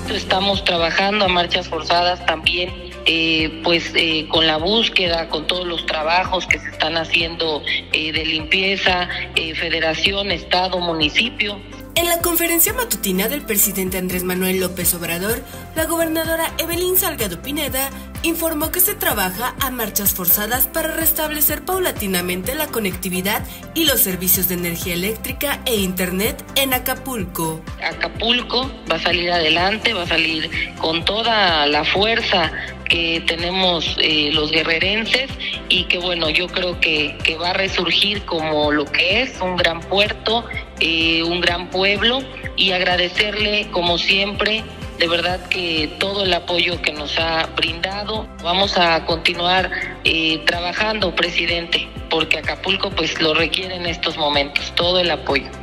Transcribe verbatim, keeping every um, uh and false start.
momento estamos trabajando a marchas forzadas también, eh, pues eh, con la búsqueda, con todos los trabajos que se están haciendo eh, de limpieza, eh, federación, estado, municipio. En la conferencia matutina del presidente Andrés Manuel López Obrador, la gobernadora Evelyn Salgado Pineda informó que se trabaja a marchas forzadas para restablecer paulatinamente la conectividad y los servicios de energía eléctrica e internet en Acapulco. Acapulco va a salir adelante, va a salir con toda la fuerza que tenemos eh, los guerrerenses, y que bueno, yo creo que, que va a resurgir como lo que es, un gran puerto, eh, un gran pueblo, y agradecerle como siempre, de verdad, que todo el apoyo que nos ha brindado. Vamos a continuar eh, trabajando, presidente, porque Acapulco pues lo requiere en estos momentos, todo el apoyo.